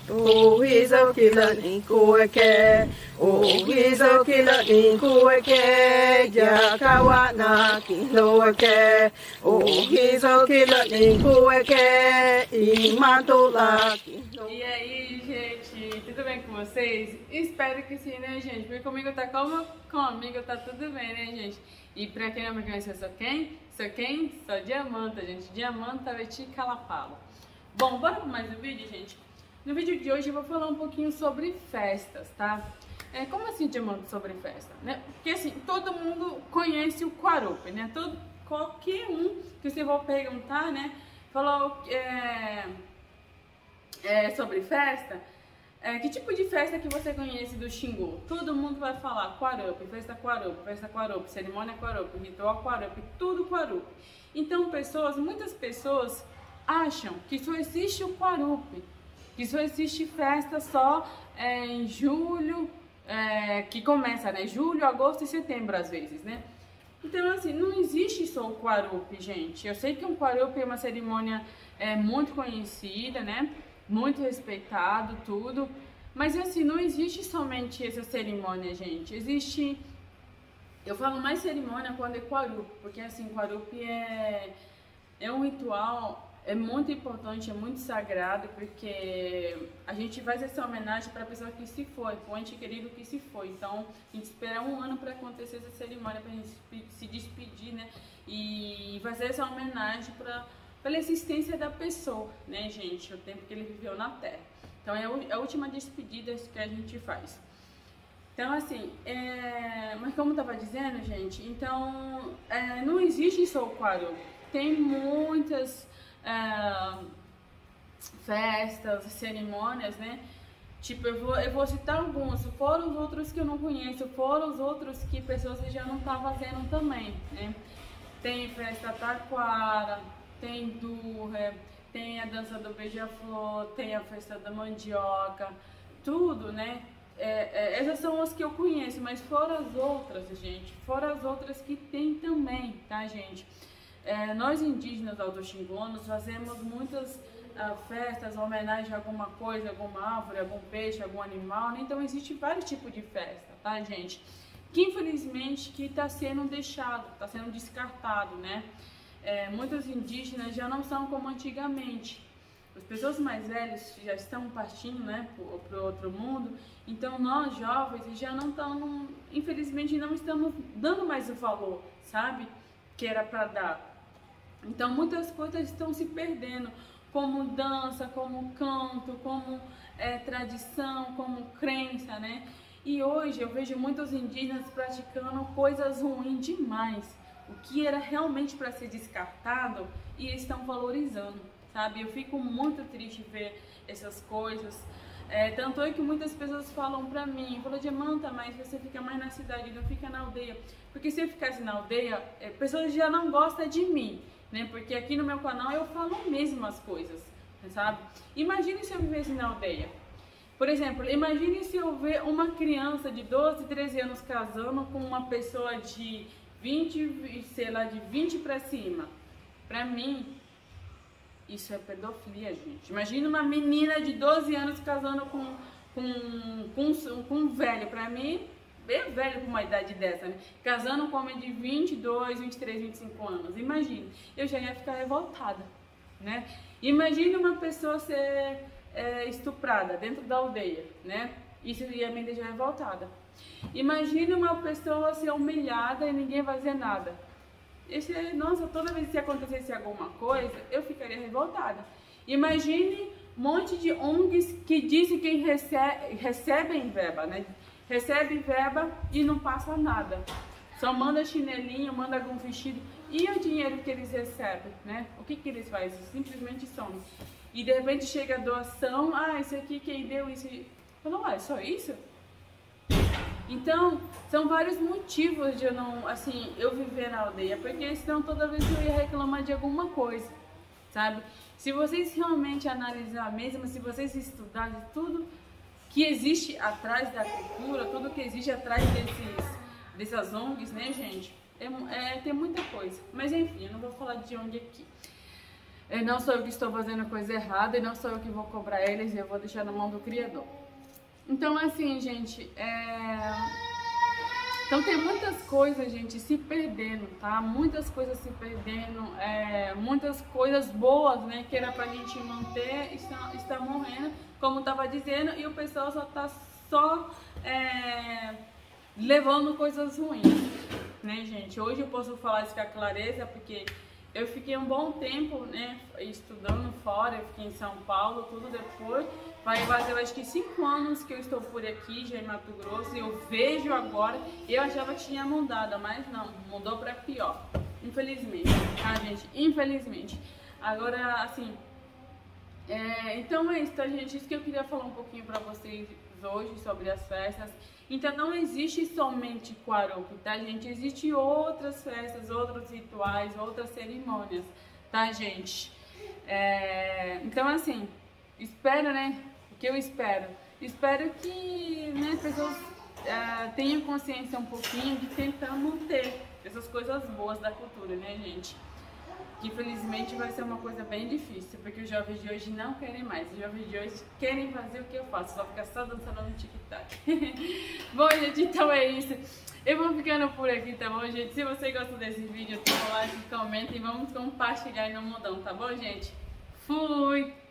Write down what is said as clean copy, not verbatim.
Ohizo kila ni kueke, ohizo kila ni kueke, jakawa na kiloeke, ohizo kila ni kueke, imatola. E aí, gente, tudo bem com vocês? Espero que sim, né, gente? Porque comigo tá como? Comigo tá tudo bem, né, gente? E pra quem não me conhece, eu sou quem? Sou quem? Sou Diamanta, gente. Diamanta Veti Calapalo. Bom, bora para mais um vídeo, gente? No vídeo de hoje eu vou falar um pouquinho sobre festas, tá? Como assim, Diamanta, sobre festa? Né? Porque assim, todo mundo conhece o Quarupi, né? Qualquer um que você for perguntar, né? Falou sobre festa. Que tipo de festa que você conhece do Xingu? Todo mundo vai falar Quarupi, festa Quarupi, cerimônia Quarupi, ritual Quarupi, tudo Quarupi. Então muitas pessoas acham que só existe o Quarupi, que só existe festa só em julho, que começa, né? Julho, agosto e setembro às vezes, né? Então assim, não existe só o Quarupi, gente. Eu sei que o Quarupi é uma cerimônia muito conhecida, né? Muito respeitado, tudo. Mas assim, não existe somente essa cerimônia, gente. Existe... Eu falo mais cerimônia quando é Quarupi, porque assim, Quarupi é um ritual, é muito importante, é muito sagrado, porque a gente faz essa homenagem para a pessoa que se foi, para o ente querido que se foi. Então, a gente espera um ano para acontecer essa cerimônia, para a gente se despedir, né? E fazer essa homenagem pela existência da pessoa, né, gente? O tempo que ele viveu na Terra. Então, é a última despedida que a gente faz. Então, assim, mas como eu estava dizendo, gente, então, não existe só o Quarupi. Tem muitas festas, cerimônias, né? Tipo, eu vou citar alguns, fora os outros que eu não conheço, fora os outros que pessoas já não estão fazendo também, né? Tem festa taquara, tem durra, tem a dança do beija-flor, tem a festa da mandioca, tudo, né? Essas são as que eu conheço, mas fora as outras, gente, fora as outras que tem também, tá, gente? Nós indígenas alto-xinguanos fazemos muitas festas, homenagem a alguma coisa, alguma árvore, algum peixe, algum animal, né? Então existe vários tipos de festa, tá, gente? Que infelizmente que está sendo deixado, está sendo descartado, né? Muitos indígenas já não são como antigamente. As pessoas mais velhas já estão partindo, né, para o outro mundo. Então nós jovens já não estamos, infelizmente não estamos dando mais o valor, sabe, que era para dar. Então muitas coisas estão se perdendo, como dança, como canto, como tradição, como crença, né? E hoje eu vejo muitos indígenas praticando coisas ruins demais, o que era realmente para ser descartado e eles estão valorizando, sabe? Eu fico muito triste ver essas coisas. Tanto é que muitas pessoas falam pra mim, falam, Diamanta, mas você fica mais na cidade, não fica na aldeia. Porque se eu ficasse na aldeia, pessoas já não gostam de mim, né? Porque aqui no meu canal eu falo mesmo as coisas, sabe? Imagine se eu vivesse na aldeia. Por exemplo, imagine se eu ver uma criança de 12, 13 anos casando com uma pessoa de 20, sei lá, de 20 pra cima. Pra mim, isso é pedofilia, gente. Imagina uma menina de 12 anos casando com um velho. Pra mim, bem velho com uma idade dessa, né? Casando com um homem de 22, 23, 25 anos. Imagina. Eu já ia ficar revoltada, né? Imagine uma pessoa ser estuprada dentro da aldeia, né? Isso ia me deixar revoltada. Imagine uma pessoa ser humilhada e ninguém fazer nada. Nossa, toda vez que acontecesse alguma coisa, eu ficaria revoltada. Imagine um monte de ONGs que dizem que recebem verba, né? Recebe verba e não passa nada. Só manda chinelinho, manda algum vestido. E o dinheiro que eles recebem, né? O que eles fazem? Simplesmente somem. E de repente chega a doação, isso aqui quem deu isso? Falou, é só isso? Então, são vários motivos de eu viver na aldeia, porque senão toda vez eu ia reclamar de alguma coisa, sabe? Se vocês realmente analisar mesmo, se vocês estudarem tudo que existe atrás da cultura, tudo que existe atrás dessas ONGs, né, gente? Tem muita coisa. Mas enfim, eu não vou falar de ONG aqui. não sou eu que estou fazendo coisa errada e não sou eu que vou cobrar eles, eu vou deixar na mão do Criador. Então, assim, gente, então tem muitas coisas, gente, se perdendo, tá? Muitas coisas se perdendo, muitas coisas boas, né, que era pra gente manter, está morrendo, como tava dizendo, e o pessoal só tá levando coisas ruins, né, gente? Hoje eu posso falar isso com a clareza, porque eu fiquei um bom tempo, né, estudando fora, eu fiquei em São Paulo, tudo depois. Vai fazer, eu acho que 5 anos que eu estou por aqui, já em Mato Grosso, e eu vejo agora, eu achava que tinha mudado, mas não, mudou para pior, infelizmente, tá, gente? Infelizmente. Agora, assim, então é isso, tá, gente? Isso que eu queria falar um pouquinho para vocês hoje sobre as festas. Então não existe somente Quarupi, tá, gente? Existem outras festas, outros rituais, outras cerimônias, tá, gente? Então, assim, espero, né? O que eu espero? Espero que, né, pessoas tenham consciência um pouquinho de tentar manter essas coisas boas da cultura, né, gente? Que infelizmente vai ser uma coisa bem difícil, porque os jovens de hoje não querem mais. Os jovens de hoje querem fazer o que eu faço, só ficar só dançando no TikTok. Bom, gente, então é isso. Eu vou ficando por aqui, tá bom, gente? Se você gostou desse vídeo, dá um like, comenta e vamos compartilhar no mundão, tá bom, gente? Fui!